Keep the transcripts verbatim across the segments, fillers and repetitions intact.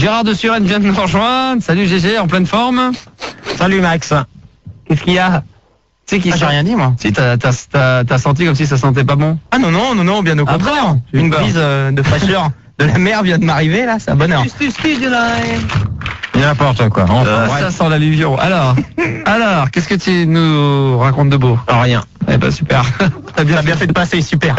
Gérard de Suresnes vient de nous rejoindre. Salut G G, en pleine forme. Salut Max. Qu'est-ce qu'il y a? Tu sais qui ah, j'ai rien dit moi. Si, t'as, t'as, t'as, t'as senti comme si ça sentait pas bon. Ah non, non, non, non, bien au contraire. Ah, Une brise euh, de fraîcheur de la mer vient de m'arriver là, c'est un bonheur. N'importe quoi. Enfin, Euh, ça sent l'alluvion. Alors, alors, qu'est-ce que tu nous racontes de beau? Rien. Eh ben super. T'as bien, bien fait de passer, super.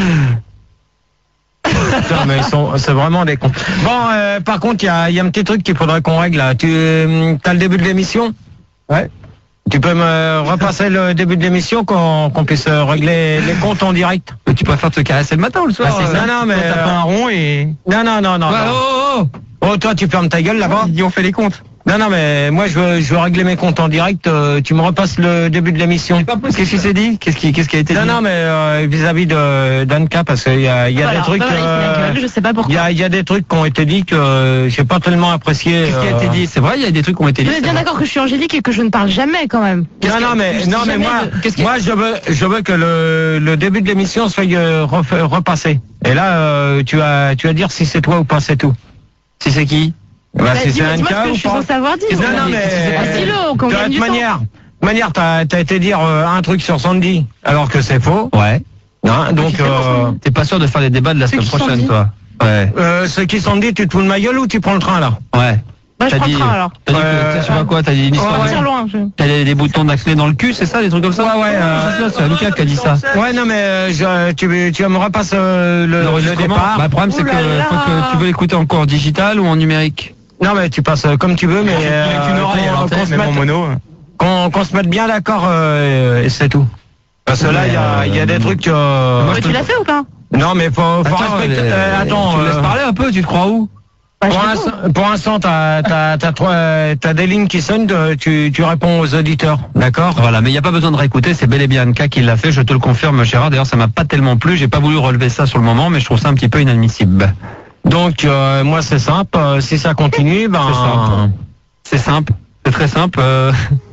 Putain, mais ils sont, c'est vraiment des cons. Bon, euh, par contre, il y a, y a un petit truc qu'il faudrait qu'on règle là. Tu euh, as le début de l'émission? Ouais. Tu peux me repasser le début de l'émission qu'on qu'on puisse régler les comptes en direct? Mais tu préfères te caresser le matin ou le soir? Ah, c'est ça, non, mais Toi, t'as pas un rond et... Non, non, non, non. Ouais, non. oh, oh, Oh, toi, tu fermes ta gueule là-bas. oh. On fait les comptes. Non, non, mais moi, je veux, je veux régler mes comptes en direct. Euh, tu me repasses le début de l'émission. Qu'est-ce qui s'est dit? Qu'est-ce qui, qu'est-ce qui a été Non, dit? non, mais euh, vis-à-vis de d'Anka, parce qu'il y a, il y a Voilà, des trucs. bah voilà, il se met la gueule, je sais pas pourquoi. Il y a, il y a des trucs qui ont été dit que euh, j'ai pas tellement apprécié. Qu'est-ce qui a été dit? C'est vrai, il y a des trucs qui ont été dit. Vous êtes bien d'accord que je suis angélique et que je ne parle jamais quand même. Non, non, mais non, mais moi, moi, je veux, je veux que le, le début de l'émission soit euh, refait- repassé. Et là, euh, tu vas, tu vas dire si c'est toi ou pas, c'est tout. Si c'est qui? Bah, Bah, si c'est dis-moi, dis-moi Anka ce que ou je suis pas. censée avoir dit. Non, moi. non, mais Ah, dis-le, qu'on de gagne toute du temps. manière, de manière, t'as, t'as été dire euh, un truc sur Sandy, alors que c'est faux. Ouais. Hein, donc, euh, T'es pas sûr de faire les débats de la Ceux semaine qui sont prochaine, dit. toi? Ouais. euh, ceux qui sont dit, tu te fous de ma gueule ou tu prends le train là? Ouais. Bah, je T'as prends le dit- train alors. T'as dit Euh, que, tu vois quoi? T'as dit une histoire ouais, de... Tire loin. je- T'as des, des boutons d'acné dans le cul, c'est ça? Des trucs comme ça? Ouais, ouais, euh, C'est Lucas qui a dit ça. Ouais, non, mais euh, je, tu, tu vas me repasses euh, le, le L'enregistrement, départ. bah, le problème, c'est Ouh que, là là. faut que tu veux l'écouter encore en digital ou en numérique? Non, mais tu passes euh, comme tu veux, mais euh, Avec une oreille à qu'on- l'antenne, qu'on se même en mette- mono. qu'on qu'on se mette bien d'accord euh, et c'est tout. Parce que là, il y a, il y a des trucs. euh, Ouais, tu l'as fait ou pas? Non, mais faut, faut Attends, respecter. euh, euh, attends, tu me laisses euh, parler un peu, tu te crois où? Bah, je pour réponds. l'instant- pour l'instant, t'as t'as t'as trois- t'as des lignes qui sonnent. de- Tu tu réponds aux auditeurs, d'accord? Voilà, mais il n'y a pas besoin de réécouter, c'est bel et bien Anka qui l'a fait, je te le confirme Gérard, d'ailleurs ça m'a pas tellement plu, j'ai pas voulu relever ça sur le moment, mais je trouve ça un petit peu inadmissible. Donc euh, moi, c'est simple. euh, Si ça continue, ben C'est simple. C'est simple, c'est très simple. euh,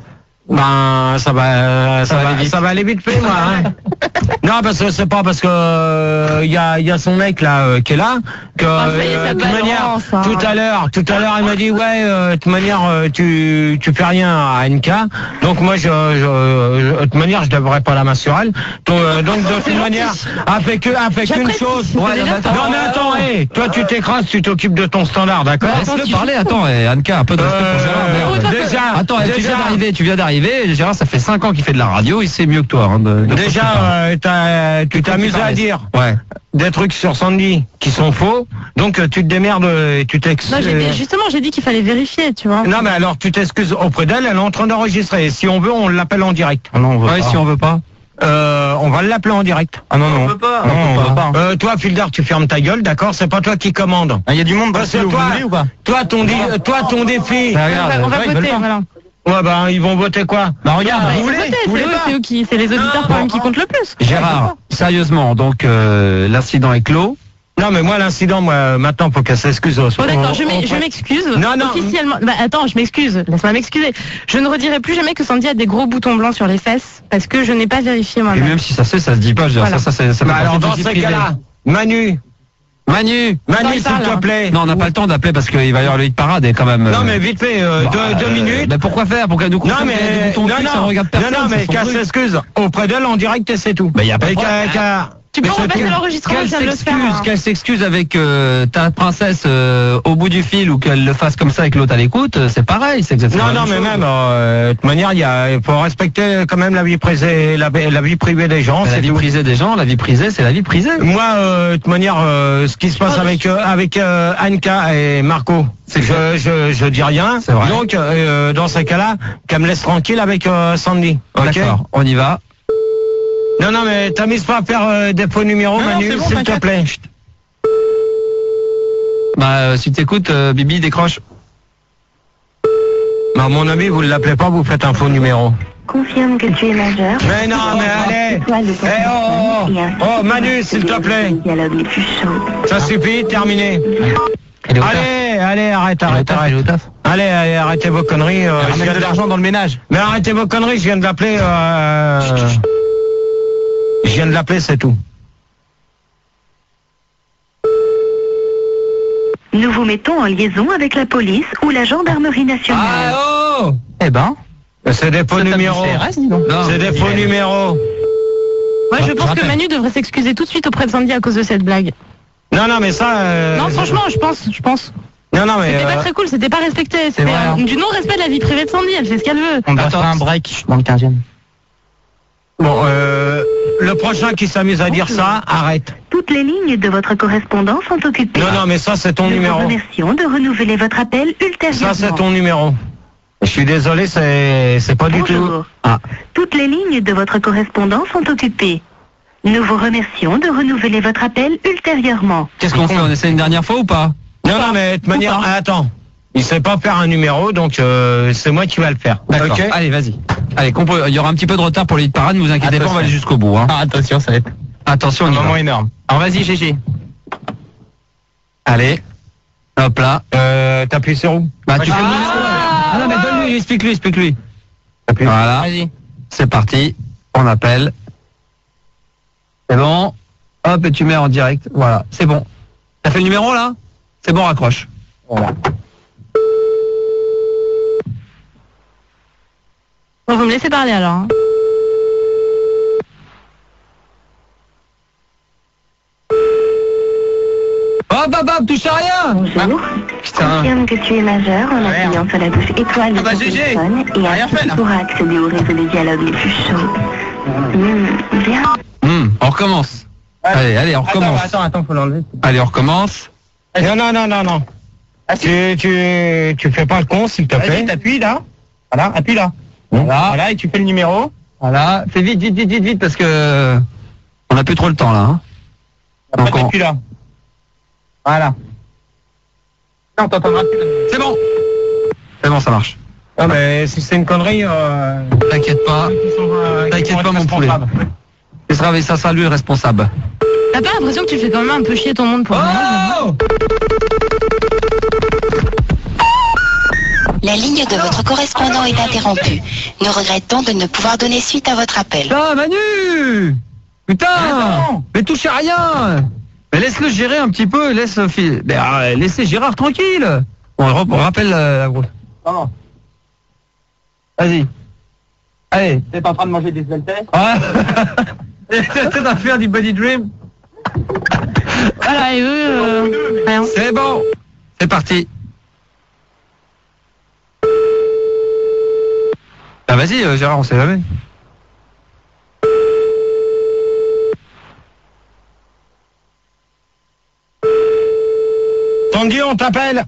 ben ça va ça, va va aller vite. ça va aller vite fait, moi. Hein. Non, parce que c'est pas parce que euh, il y a il y a son mec là euh, qui est là que Ah, ça y est, euh, ça de toute manière balance, hein. tout à l'heure tout à l'heure il m'a dit ouais euh, de toute manière euh, tu tu fais rien à N K, donc moi je, je, je- de toute manière je devrais pas la main sur elle, donc, euh, donc de toute manière elle fait que elle fait qu'une J'apprécie, chose. c'est Ouais, déjà non, ça. mais attends, hé, toi tu t'écrases, tu t'occupes de ton standard, d'accord? Laisse-le parler, attends, eh, Anka, un peu de respect pour Gérard. Euh, merde. déjà, Attends, eh, tu viens déjà, d'arriver, tu viens d'arriver, Gérard ça fait cinq ans qu'il fait de la radio, il sait mieux que toi. Hein, de, de déjà euh, t'as- tu t'amuses à dire Ouais. des trucs sur Sandy qui sont faux, donc euh, tu te démerdes et tu t'excuses. Non, j'ai- justement, j'ai dit qu'il fallait vérifier, tu vois. Non, mais alors tu t'excuses auprès d'elle, elle est en train d'enregistrer. Si on veut, on l'appelle en direct. Ah non, on veut Ouais, pas. si on veut pas. Euh, on va l'appeler en direct. Ah non, non. On peut pas. Non, on veut pas. Euh, toi, Fildar, tu fermes ta gueule, d'accord? C'est pas toi qui commande. Il y a du monde dans Parce que toi, ou pas? toi, ton, dé- toi, ton défi. Bah, On regarde, va, on va ouais, ils veulent voter, pas. voilà. Ouais, bah, ils vont voter quoi? Bah regarde, Bah, vous ils vont voulez, voter, vous voulez c'est eux, pas c'est eux qui, c'est les auditeurs quand même qui comptent le plus. Gérard, sérieusement, donc euh, l'incident est clos. Non, mais moi, l'incident, moi, maintenant, faut qu'elle s'excuse. Bon d'accord, je m'ex- je m'excuse. Non, non. Officiellement. Bah attends, je m'excuse. Laisse-moi m'excuser. Je ne redirai plus jamais que Sandy a des gros boutons blancs sur les fesses parce que je n'ai pas vérifié Et moi-même. même si ça se fait, ça se dit pas. Je veux dire, Voilà. ça, ça, c'est- ça fait Bah, alors, partie de dans vie ces privée. cas-là, Manu, Manu. Manu, Attends, il s'il parle, te hein. plaît. Non, on n'a pas le temps d'appeler parce qu'il va y avoir le hit parade et quand même. Non, euh, mais vite fait, euh, bah, deux, deux euh, minutes. Mais pourquoi faire? Pour qu'elle nous Non, confirme mais, qu'il y a des boutons non, au cul, non, ça regarde personne. non, non, mais c'est son qu'elle truc. s'excuse auprès d'elle en direct et c'est tout. Bah, y a pas de Et problème. qu'elle- qu'elle- Tu peux mais c'est repasser tout. l'enregistrement, je Qu'elle viens de le faire. s'excuse, hein. qu'elle s'excuse avec euh, ta princesse euh, au bout du fil ou qu'elle le fasse comme ça avec l'autre à l'écoute, euh, c'est pareil, c'est exactement Non, la non, même mais chose. même, euh, de toute manière, il y a, il faut respecter quand même la vie privée, la, la vie privée des gens. Mais la c'est vie tout. privée des gens, la vie privée, c'est la vie privée. Moi, euh, de toute manière, euh, ce qui se passe avec euh, avec euh, Anka et Marco, c'est que je, je je dis rien. C'est vrai. Donc, euh, dans ces cas-là, qu'elle me laisse tranquille avec euh, Sandy. Ok. D'accord, on y va. Non, non, mais t'amuses pas à faire euh, des faux numéros, Non, non, Manu, c'est bon, s'il te t'inquiète. plaît. Chut. Bah, euh, si t'écoutes, euh, Bibi, décroche. Mais à mon avis, vous ne l'appelez pas, vous faites un faux numéro. Confirme que tu es majeur. Mais non, mais allez. Étoile de Eh, oh, oh, oh, Manu, s'il te plaît. Les dialogues les plus chauds. Ça suffit, terminé. Elle est au taf. Allez, allez, arrête, Elle est au arrête, taf, elle arrête. est au taf. Allez, allez, arrêtez vos conneries. euh, je viens de l'argent dans le ménage. Mais arrêtez vos conneries, je viens de l'appeler. Euh... Je viens de l'appeler, c'est tout. Nous vous mettons en liaison avec la police ou la gendarmerie nationale. Ah oh Eh ben, C'est des faux ça tape du numéros. C R S, dis donc. Non, C'est des faux numéros. Moi, je pense que rappelle. Manu devrait s'excuser tout de suite auprès de Sandy à cause de cette blague. Non, non, mais ça... euh, Non, franchement, je pense, je pense. Non, non, mais... C'était euh, pas très cool, c'était pas respecté. C'était vrai, hein. euh, du non-respect de la vie privée de Sandy, elle fait ce qu'elle veut. On doit faire un break, je suis dans le quinzième. Bon, euh, le prochain qui s'amuse à dire ça, arrête. Toutes les lignes de votre correspondant sont occupées. Non, non, mais ça, c'est ton Nous numéro. vous remercions de renouveler votre appel ultérieurement. Ça, c'est ton numéro. Je suis désolé, c'est c'est pas du tout... Bonjour. Ah. Toutes les lignes de votre correspondant sont occupées. Nous vous remercions de renouveler votre appel ultérieurement. Qu'est-ce qu'on fait? On essaie une dernière fois ou pas? Non, non, mais de toute manière... Ah, attends. Il sait pas faire un numéro, donc euh, c'est moi qui va le faire. D'accord. Ok. Allez, vas-y. Allez, compre- il y aura un petit peu de retard pour les hit parades, ne vous inquiétez pas, on va aller jusqu'au bout. Hein. Ah, attention, ça va être Attention, on un y va. moment énorme. Alors vas-y, Gégé. Allez. Hop là. Euh, t'appuies sur où? Bah, tu Ah, fais le numéro. Ah non, mais donne-lui, explique-lui, explique-lui. T'appuies. Voilà. Vas-y. C'est parti. On appelle. C'est bon. Hop, et tu mets en direct. Voilà, c'est bon. T'as fait le numéro là? C'est bon, raccroche. Voilà. Bon, vous me laissez parler alors. hein. Hop, hop, hop, touche à rien. Bonjour. Putain. Confirme que tu es majeur en Merde. appuyant sur la touche étoile de Ah bah, ton G G. téléphone et Rien ainsi fait, là. tu pourras accéder au réseau des dialogues les plus chauds. Mmh, bien. Hum, on recommence. Allez, allez, on recommence. Attends, attends, faut l'enlever. Allez, on recommence. Non, non, non, non, non. Ah, si. Tu, tu, tu fais pas le con, s'il te plaît. Vas-y, t'appuies là. Voilà, appuie là. Voilà. Voilà, et tu fais le numéro. Voilà. Fais vite, vite, vite, vite, vite, parce que on n'a plus trop le temps là. Hein. Après, Donc, on- t'appuies là. Voilà. Non, t'entendras plus. C'est bon. C'est bon, ça marche. Non, mais si c'est une connerie... Euh... T'inquiète pas. T'inquiète pas, mon poulet. Tu seras, ça sera lui le responsable. T'as pas l'impression que tu fais quand même un peu chier ton monde pour le moment? Oh La ligne de votre correspondant est interrompue. Nous regrettons de ne pouvoir donner suite à votre appel. Putain, Manu. Putain. Attends. Mais touche à rien. Mais laisse-le gérer un petit peu. Laisse, mais, euh, laissez Gérard tranquille. On, re- on rappelle la, la grosse. Non, Vas-y. Allez. t'es pas en train de manger des sveltés. Ah. T'es en train de faire du body dream. Voilà, et eux, euh, rien. C'est bon. C'est parti. Ah vas-y euh, Gérard, on sait jamais. Sandy, on t'appelle.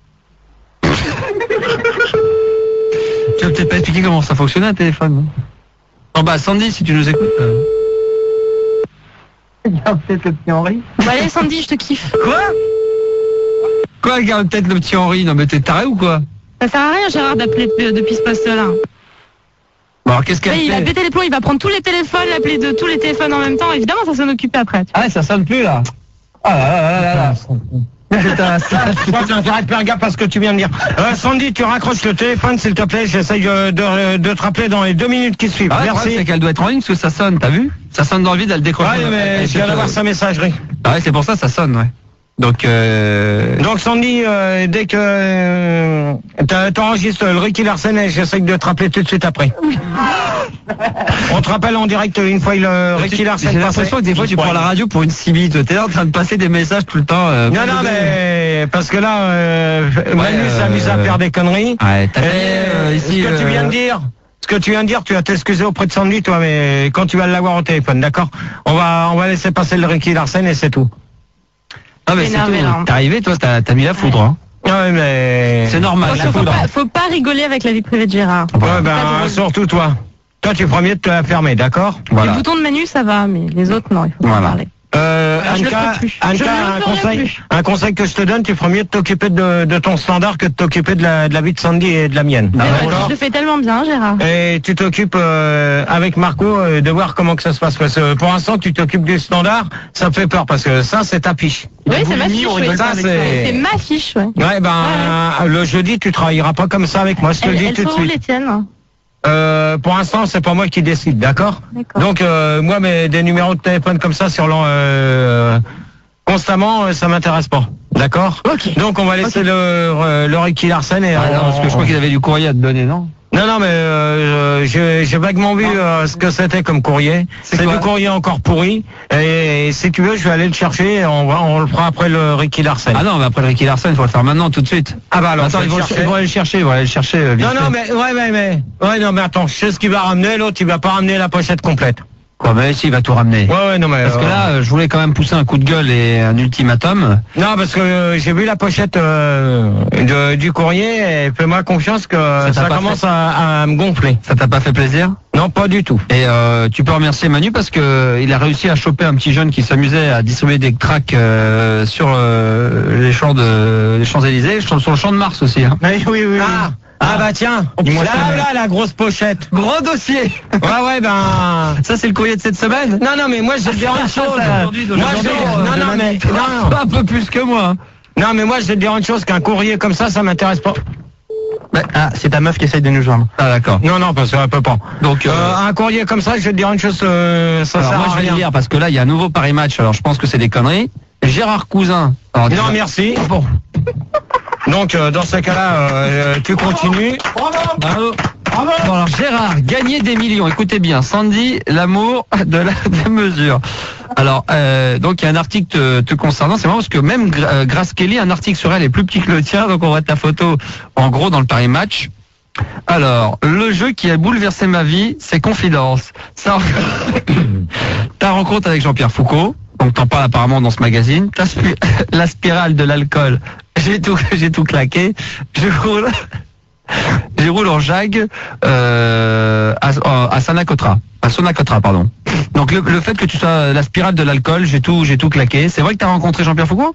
Tu vas peut-être pas expliquer comment ça fonctionne un téléphone. Non, non bah Sandy, si tu nous écoutes. Euh... Regarde peut-être le petit Henri. Bon, allez, Sandy, je te kiffe. Quoi Quoi, regarde peut-être le petit Henri. Non mais t'es taré ou quoi? Ça sert à rien, Gérard, d'appeler depuis, depuis ce poste-là. Bon alors qu'est-ce qu'elle Ouais, il va fait? péter les plombs, il va prendre tous les téléphones, l'appeler de tous les téléphones en même temps. Évidemment, ça s'en occuper après. Ah ça sonne plus là. Ah là là là là là. Putain, ça... Toi, tu intérêt de faire gaffe à ce que tu viens de dire. Euh, Sandy, tu raccroches le téléphone, s'il te plaît. J'essaye de, de, de te rappeler dans les deux minutes qui suivent. Ah, le problème, Merci. c'est qu'elle doit être en ligne parce que ça sonne, t'as vu? Ça sonne dans le vide, elle décroche. Ouais, mais je viens d'avoir sa messagerie. Ah ouais, c'est pour ça ça sonne, ouais. Donc euh... Donc Sandy, euh, dès que euh, t'as- t'enregistres le Ricky Larsen, et j'essaye de te rappeler tout de suite après. On te rappelle en direct une fois le Ricky Larsen J'ai passé. l'impression que des fois tu prends la radio pour une cible. T'es là en train de passer des messages tout le temps. Euh, Non, non, mais parce que là, euh, Manu euh, s'amuse à faire des conneries. Ouais, t'as Et, fait, euh, ici. ce que tu viens de euh, dire, ce que tu viens de dire, tu vas t'excuser auprès de Sandy, toi, mais quand tu vas l'avoir au téléphone, d'accord? On va, on va laisser passer le Ricky Larsen et c'est tout. Ah mais c'est Énervé, tout. là. T'es arrivé, toi, t'as t'as mis la foudre. Hein. Ouais, mais C'est normal. Faut, La faut, foudre. pas, faut pas rigoler avec la vie privée de Gérard. Voilà. Ouais, ben, Pas drôle. surtout toi. Toi, tu feras mieux de te la fermer, d'accord? Voilà. Les boutons de Manu, ça va, mais les autres, non, il faut pas Voilà. en parler. Euh, Ah, je le Anka, ferai plus. Je Anka, ne le un ferai conseil, plus. un conseil que je te donne, tu feras mieux de t'occuper de, de ton standard que de t'occuper de la, de la vie de Sandy et de la mienne. Mais ouais, D'accord? je le fais tellement bien, Gérard. Et tu t'occupes euh, avec Marco euh, de voir comment que ça se passe. Parce que pour l'instant, tu t'occupes du standard, ça me fait peur parce que ça, c'est ta fiche. Oui, c'est ma Boulimie, fiche, on oui. rigole pas, c'est- C'est ma fiche, ouais. Ouais, ben euh, le jeudi, tu travailleras pas comme ça avec moi. Je te le Elle, dis elle tout de sont où suite. les tiennes? Euh, pour l'instant, c'est pas moi qui décide, d'accord? D'accord. Donc euh, moi, mes des numéros de téléphone comme ça sur l'en, euh, constamment, euh, ça m'intéresse pas. D'accord. Ok. Donc on va laisser Ok. le, euh, le Ricky Larsen et... Ah, non, euh, parce que je crois qu'il avait du courrier à te donner, non? Non, non, mais euh, j'ai j'ai vaguement vu euh, ce que c'était comme courrier. C'est C'est quoi du courrier encore pourri. Et, et si tu veux, je vais aller le chercher. Et on, va, on le fera après le Ricky Larsen. Ah non, mais après le Ricky Larsen, il faut le faire maintenant, tout de suite. Ah bah alors, Attends, je vais ils vont, le le- chercher. ils vont aller le chercher, ils vont aller le chercher. euh, vite Non, non, fait. mais ouais, mais, mais ouais, non, mais attends, je sais ce qu'il va ramener. L'autre, il va pas ramener la pochette complète. Quoi, mais si, il va tout ramener. Ouais, ouais, non, mais Parce que euh, là, euh, je voulais quand même pousser un coup de gueule et un ultimatum. non, parce que euh, j'ai vu la pochette euh, de, du courrier et fais-moi confiance que t'a ça, pas commence fait à, à me gonfler. Ça t'a pas fait plaisir? Non, pas du tout. Et euh, tu peux remercier Manu parce que il a réussi à choper un petit jeune qui s'amusait à distribuer des tracts euh, sur euh, les champs de les Champs-Élysées, sur le champ de Mars aussi. Hein. Oui, oui, oui. Ah, ah bah tiens, Dis-moi ça, là, mais- là, la grosse pochette. Gros dossier. Ouais, ouais, ben... Ça c'est le courrier de cette semaine. Non, non, mais moi, je vais te dire une chose. Aujourd'hui, Moi, d'aujourd'hui, je... euh, Non, non, mais... Non, Pas un peu plus que moi. non, mais moi, je vais te dire une chose, qu'un courrier comme ça, ça m'intéresse pas. Ah, c'est ta meuf qui essaye de nous joindre. Ah d'accord. Non, non, parce qu'elle peut pas. Donc euh, Euh, un courrier comme ça, je vais te dire une chose, euh, ça alors sert moi à je vais rien. le lire parce que là il y a un nouveau Paris Match. Alors je pense que c'est des conneries. Gérard Cousin. Alors, Non, déjà- merci. Bon. Donc, euh, dans ce cas-là, euh, tu continues. Bravo. Bon, alors Gérard, gagner des millions. Écoutez bien, Sandy, l'amour de la démesure. Alors, euh, donc il y a un article te, te concernant. C'est marrant parce que même Gra- euh, Grace Kelly, un article sur elle est plus petit que le tien. Donc on voit ta photo en gros dans le Paris Match. Alors, le jeu qui a bouleversé ma vie, c'est Confidence. Ça, ta rencontre avec Jean-Pierre Foucault. Donc t'en parles apparemment dans ce magazine. Ta spi- La spirale de l'alcool. J'ai tout, j'ai tout claqué. Je roule. Je roule en Jag euh, à, à Sonacotra, à Sonacotra, pardon. Donc le, le fait que tu sois la spirale de l'alcool, j'ai tout, j'ai tout claqué. C'est vrai que tu as rencontré Jean-Pierre Foucault?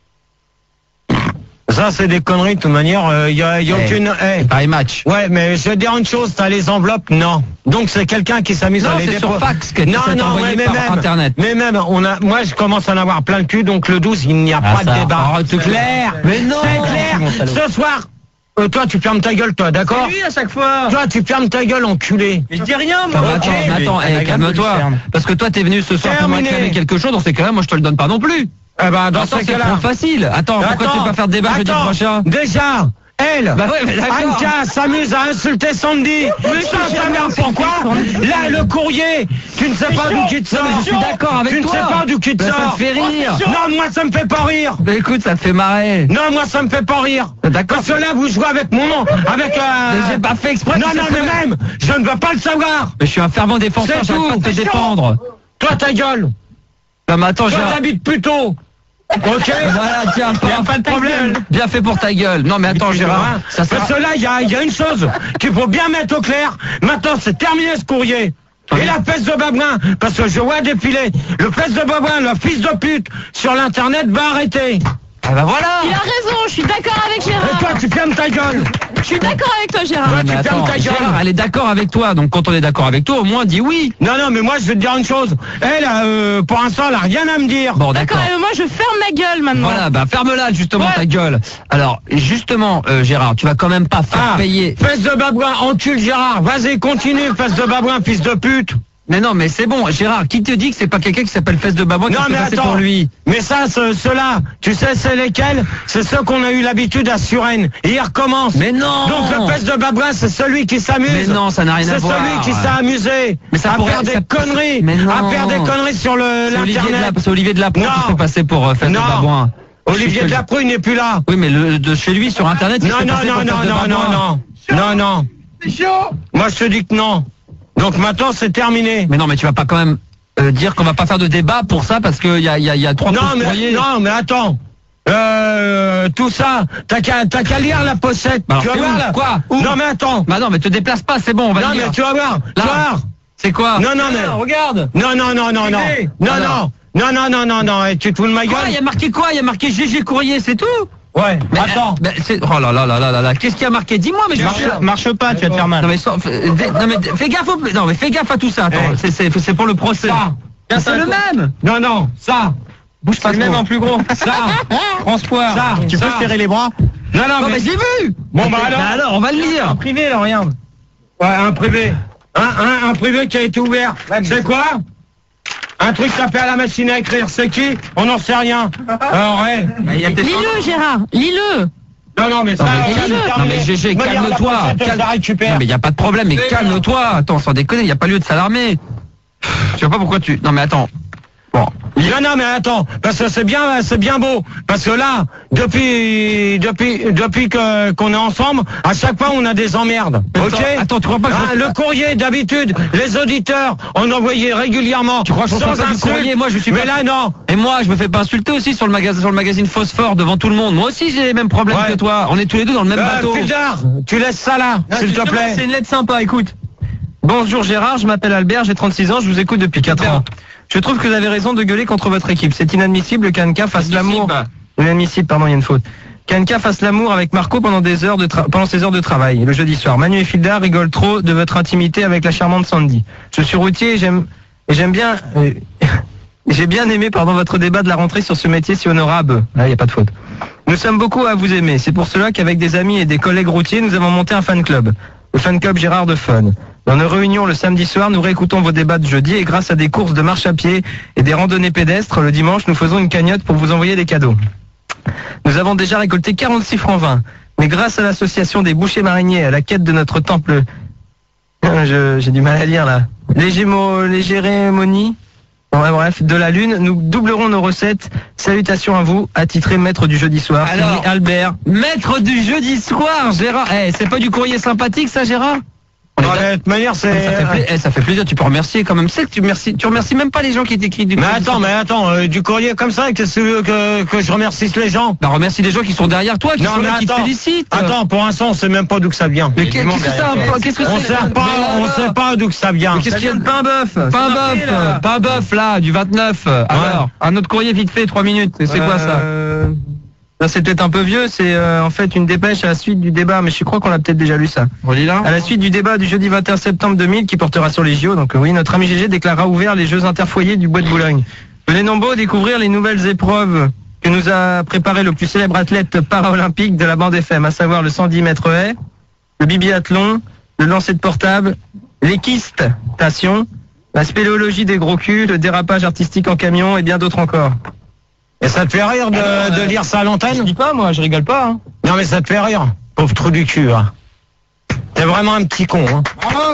Ça, c'est des conneries, de toute manière, il y a, y a Eh, aucune... eh. Paris Match. Ouais, mais je vais te dire une chose, t'as les enveloppes? Non. Donc c'est quelqu'un qui s'amuse Non, à les c'est sur dépro- fax que Non, ça t'est non, envoyé ouais, mais par même, Internet. mais même, on a, moi je commence à en avoir plein le cul, donc le douze, il n'y a Ah, pas ça, de débat. arrête, c'est clair. Mais non. C'est clair. Mon salaud. Ce soir, euh, toi tu fermes ta gueule, toi, d'accord? à chaque fois. Toi tu fermes ta gueule, enculé. Mais je dis rien, Attends, moi. attends, Ok. mais attends, Mais eh, anagramme que calme-toi. je ferme. Parce que toi, t'es venu ce soir pour me Terminé. réclamer quelque chose. Dans ces cas-là, moi, je te le donne pas non plus. Eh ben, dans Attends, ce c'est cas-là. trop facile. Attends, pourquoi tu veux pas faire de débat jeudi attends, prochain? Déjà, elle, Bah ouais, mais d'accord. Anka s'amuse à insulter Sandy. Mais ça, ça merde, pourquoi? Là, le courrier, tu ne sais pas d'où qui te sort. Non, mais je suis d'accord avec tu toi. Tu ne sais pas d'où qui te Bah, ça sort. me fait rire. Non, moi, ça me fait pas rire. Bah écoute, ça te fait marrer. Non, moi, ça me fait pas rire. D'accord. Parce que là, vous jouez avec mon nom, avec... Euh... Mais j'ai pas fait exprès. Non, que non, ça mais te- même, je ne veux pas le savoir. Mais je suis un fervent défenseur, C'est j'arrête pas tout. de te C'est défendre. Toi, ta gueule. Non mais attends, Toi, j'ai... t'habites plutôt. Ok. Voilà, tiens, Y a pas de problème. Bien fait pour ta gueule. Non mais attends, Gérard, Hein, ça sert... Parce que là, il y a, il y a une chose qu'il faut bien mettre au clair. Maintenant, c'est terminé ce courrier. Et la fesse de babouin, parce que je vois défiler le fesse de babouin, le fils de pute, sur l'internet va arrêter. Ah bah voilà. Il a raison, je suis d'accord avec Et Gérard. toi, tu fermes ta gueule. Je suis d'accord avec toi, Gérard. Ouais, Mais tu fermes attends, ta gueule. Gérard, elle est d'accord avec toi, donc quand on est d'accord avec toi, au moins dis oui. Non, non, mais moi, je vais te dire une chose. Elle, euh, pour l'instant, elle a rien à me dire. Bon D'accord, d'accord. et moi je ferme ma gueule maintenant. Voilà, bah ferme-la justement Ouais. ta gueule. Alors justement, euh, Gérard, tu vas quand même pas faire Ah, payer. fesse de babouin, encule Gérard. Vas-y, continue, fesse de babouin, fils de pute. Mais non, mais c'est bon, Gérard. Qui te dit que c'est pas quelqu'un qui s'appelle Fesse de Babouin qui Non, s'est mais passé attends. pour lui? Mais ça, ce- ceux-là, tu sais, c'est lesquels? C'est ceux qu'on a eu l'habitude à Suresnes. Et ils recommencent. Mais non. Donc le fesse de babouin, c'est celui qui s'amuse. Mais non, ça n'a rien à C'est voir. celui qui s'est amusé Mais ça à pourrait- faire des ça- conneries, Mais non. à faire des conneries sur le C'est Olivier de l'internet. la, c'est Olivier de Lapro Non. qui s'est passé pour euh, Fesse Non. de Babouin. Olivier de Lapro, il n'est plus là. Oui, mais le, de chez lui sur Internet, il Non, s'est non, passé non, pour non, Fesse de non, non, Babouin. non, non, non. C'est chaud. Moi, je te dis que non. Donc maintenant, c'est terminé. Mais non, mais tu vas pas quand même euh, dire qu'on va pas faire de débat pour ça parce qu'il y a, y, a, y a trois Non, coups de mais, courrier. non, mais attends. Euh, tout ça, t'as qu'à, t'as qu'à lire la pochette. Bah alors, tu vas c'est voir où là. Quoi Où Non, mais attends. Bah non, mais te déplace pas, c'est bon, on va Non, le mais lire. tu vas voir. Tu Là. vas voir. C'est quoi? Non, non, mais. Regarde. Non, non, non, non, non. Privé. Non, Alors. non. Non, non, non, non, non. Et tu te fous de ma Quoi? Il y gueule? a marqué quoi? Il y a marqué G G Courrier, c'est tout? Ouais. Mais, Attends. euh, bah, c'est- oh là là là là là là. Qu'est-ce qu'il y a marqué? Dis-moi, mais je Marche, je- marche pas, tu vas te faire mal. Non mais, sans- fais- dé- non, mais fais gaffe au... non mais fais gaffe à tout ça. Attends, Eh. c'est, c'est, c'est pour le procès. Ça. Mais c'est le même. Non, non. Ça. Bouge pas C'est le même trop. en plus gros. Ça. François. Ça. Tu peux Ça. serrer les bras? Non, non, Non mais. mais j'ai vu. Bon, bah alors. alors, on va le lire. En privé, là, regarde. Ouais, un privé. Un, un, un privé qui a été ouvert. C'est quoi? Un truc tapé à la machine à écrire, c'est qui? On n'en sait rien. Alors, ouais. Lis-le, Gérard, lis-le. Non, non, mais ça, Non, mais, calme- non, mais G G, Regarde, calme-toi. la pochette, je Calme- la récupère. Non, mais il n'y a pas de problème, mais calme-toi. Attends, sans déconner, il n'y a pas lieu de s'alarmer. Je sais pas pourquoi tu... Non, mais attends. Bon. Non, non, mais attends, parce que c'est bien, c'est bien beau. Parce que là, depuis, depuis, depuis que, qu'on est ensemble, à chaque fois, on a des emmerdes. Attends, Ok? attends, tu crois pas que Ah, je- le courrier, d'habitude, les auditeurs, on envoyait régulièrement. Tu crois que je reçois sans pas du insulte. courrier? Moi, je suis Mais pas- là, non. Et moi, je me fais pas insulter aussi sur le magazine, sur le magazine Phosphore devant tout le monde. Moi aussi, j'ai les mêmes problèmes Ouais. que toi. On est tous les deux dans le même Euh, bateau. Fildar, tu laisses ça là, s'il te plaît. C'est une lettre sympa, écoute. Bonjour Gérard, je m'appelle Albert, j'ai trente-six ans, je vous écoute depuis quatre ans. Je trouve que vous avez raison de gueuler contre votre équipe. C'est inadmissible qu'Anka fasse l'amour. Inadmissible, pardon, il y a une faute. Qu'Anka fasse l'amour avec Marco pendant des heures de tra- pendant ses heures de travail, le jeudi soir. Manu et Fildar rigolent trop de votre intimité avec la charmante Sandy. Je suis routier et j'aime et j'aime bien euh, j'ai bien aimé pardon votre débat de la rentrée sur ce métier si honorable. Là, il n'y a pas de faute. Nous sommes beaucoup à vous aimer. C'est pour cela qu'avec des amis et des collègues routiers, nous avons monté un fan club. Le fan club Gérard de Fun. Dans nos réunions le samedi soir, nous réécoutons vos débats de jeudi et grâce à des courses de marche à pied et des randonnées pédestres, le dimanche, nous faisons une cagnotte pour vous envoyer des cadeaux. Nous avons déjà récolté quarante-six francs vingt. Mais grâce à l'association des bouchers mariniers à la quête de notre temple, Je- j'ai du mal à lire là, Légémo- Légérémonie, ouais, bref, de la lune, nous doublerons nos recettes. Salutations à vous, attitré maître du jeudi soir. Alors, Signé Albert. Maître du jeudi soir, Gérard. Eh, c'est pas du courrier sympathique, ça, Gérard? On est Non, d'accord. mais de toute manière, Ça fait, c'est. pla- eh, ça fait plaisir, tu peux remercier quand même. C'est que tu remercies, tu remercies même pas les gens qui t'écrivent du Mais courrier attends, mais attends, euh, du courrier comme ça, qu'est-ce que tu veux que, que je remercie les gens? Bah, remercie les gens qui sont derrière toi, qui Non, sont là, mais qui te attends. félicitent. Attends, pour l'instant, on sait même pas d'où que ça vient. Mais qu'est-ce que ça, qu'est-ce que On c'est? sait pas, on sait pas d'où que ça vient. Mais qu'est-ce qu'il y a de pain bœuf. Pain bœuf, euh, pain bœuf là, du vingt-neuf. Alors, un autre courrier vite fait, trois minutes. Et c'est quoi ça? Euh, Là, c'est peut-être un peu vieux, c'est euh, en fait une dépêche à la suite du débat, mais je crois qu'on a peut-être déjà lu ça. Relis là. À la suite du débat du jeudi vingt et un septembre deux mille qui portera sur les J O, donc euh, oui, notre ami G G déclara ouvert les Jeux interfoyers du Bois de Boulogne. Venez nombreux découvrir les nouvelles épreuves que nous a préparé le plus célèbre athlète paraolympique de la bande F M, à savoir le cent dix mètres haies, le bibiathlon, le lancer de portable, l'équistation, la spéléologie des gros culs, le dérapage artistique en camion et bien d'autres encore. Et ça te fait rire de, de lire ça à Je l'antenne? dis pas, moi, je rigole pas. Hein. Non, mais ça te fait rire. Pauvre trou du cul, hein. T'es vraiment un petit con, hein.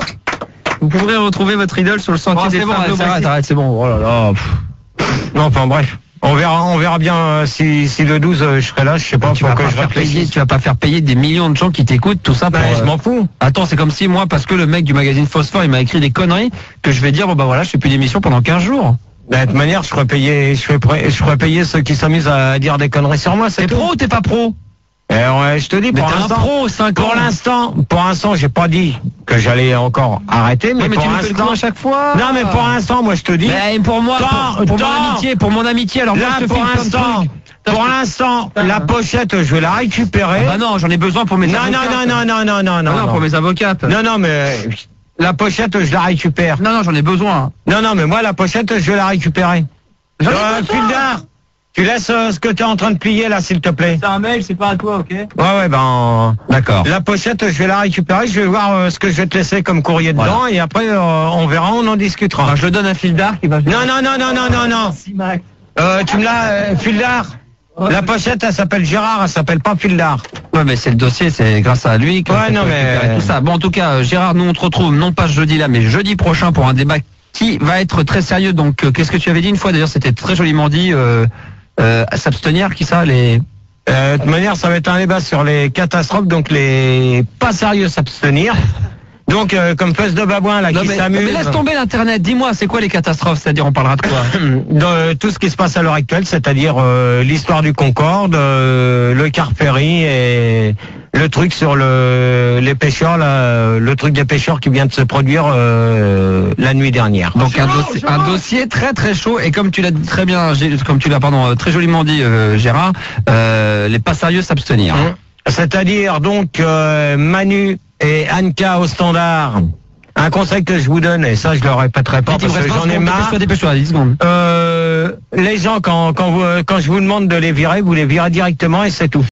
Vous pourrez retrouver votre idole sur le sentier Oh, des c'est bon, fardeaux arrête, arrête, Brexit. arrête, c'est bon. Oh là là. pff. Non, enfin, bref. On verra, on verra bien euh, si, si le douze, euh, je serai là, je sais pas, Tu faut vas que pas je faire payer, réfléchisse. tu vas pas faire payer des millions de gens qui t'écoutent, tout ça pour. Ben, je euh, m'en fous. Attends, c'est comme si moi, parce que le mec du magazine Phosphore, il m'a écrit des conneries, que je vais dire, bon bah voilà, je fais plus d'émission pendant quinze jours. Ben, de toute manière, je ferais payer, je ferais, je ferais payer ceux qui s'amusent à dire des conneries sur moi, c'est T'es tout. pro ou t'es pas pro? Eh ouais, je te dis, Mais pour t'es un l'instant, pro, cinq ans. pour l'instant, pour l'instant, j'ai pas dit que j'allais encore arrêter, mais, Ouais, mais pour tu me fais le coup l'instant, à chaque fois. non, mais pour l'instant, moi, je te dis, Mais pour moi, Tant, pour, pour mon tant. amitié, pour mon amitié, alors moi, là, je te pour file plein de l'instant, trucs. pour l'instant, la pochette, je vais la récupérer. Bah non, j'en ai besoin pour mes non, non, avocates. non, non, non, non, non, Ah non, non, pour mes avocates. non, non, mais la pochette, je la récupère. Non, non, j'en ai besoin. Non, non, mais moi, la pochette, je vais la récupérer. J'en ai Euh, besoin. Fildar, tu laisses euh, ce que tu es en train de plier là, s'il te plaît. C'est un mail, c'est pas à toi, ok? Ouais, ouais, ben, D'accord. la pochette, je vais la récupérer, je vais voir euh, ce que je vais te laisser comme courrier dedans, Voilà. et après, euh, on verra, on en discutera. Alors, je le donne à Fildar qui va. Non, non, non, non, non, non, non. Merci, Max. Euh, tu me l'as, euh, Fildar. La pochette, elle s'appelle Gérard, elle s'appelle pas Fildar. Ouais, mais c'est le dossier, c'est grâce à lui que Ouais, qu'on non, peut mais- récupérer tout ça. Bon, en tout cas, euh, Gérard, nous on te retrouve non pas jeudi là, mais jeudi prochain pour un débat qui va être très sérieux. Donc, euh, qu'est-ce que tu avais dit une fois? D'ailleurs, c'était très joliment dit. Euh, euh, s'abstenir, qui ça, les. Euh, de toute manière, ça va être un débat sur les catastrophes, donc les pas sérieux s'abstenir. Donc, euh, comme fesse de babouin là Non, qui mais, s'amuse. mais laisse tomber l'internet. Dis-moi, c'est quoi les catastrophes? C'est-à-dire, on parlera de quoi? De tout ce qui se passe à l'heure actuelle, c'est-à-dire euh, l'histoire du Concorde, euh, le car ferry et le truc sur le, les pêcheurs, là, le truc des pêcheurs qui vient de se produire euh, la nuit dernière. Donc un, dossier, un dossier très très chaud et comme tu l'as dit très bien, Gé- comme tu l'as pardon euh, très joliment dit euh, Gérard, euh, les pas sérieux s'abstenir. Hum. C'est-à-dire donc euh, Manu et Anka au standard. Un conseil que je vous donne, et ça je le répéterai pas Vite, il parce me que reste j'en vingt ai secondes, marre. dépêche-toi, dépêche-toi, dix secondes. Euh, les gens quand quand vous, quand je vous demande de les virer, vous les virez directement et c'est tout.